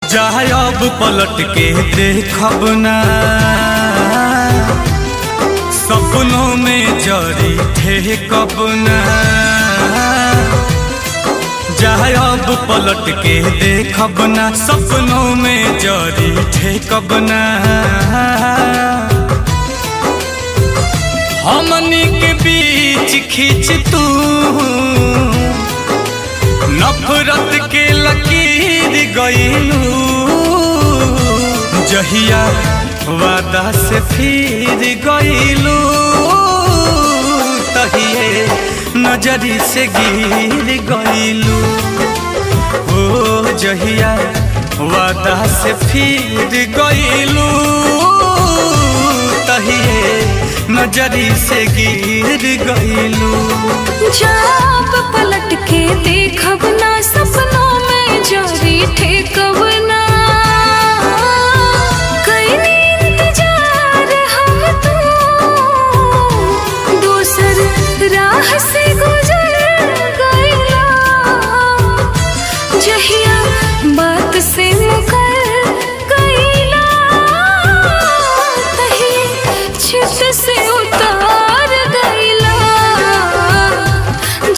चाहे अब पलट के देखब ना, सपनों में जरी थे कब ना। चाहे अब पलट के देखब ना, सपनों में जरी थे कब ना। हमनी के बीच खींच तू नफरत के लकीर गईलू, जहिया वादा से फिर गईलू, तहिए नजरी से गिर गईलू। ओ जहिया वादा से फिर गईलू, तहिए नजरी से गिर गईलू। जब पलट के देखब ना, सपनों में जरी ठेकब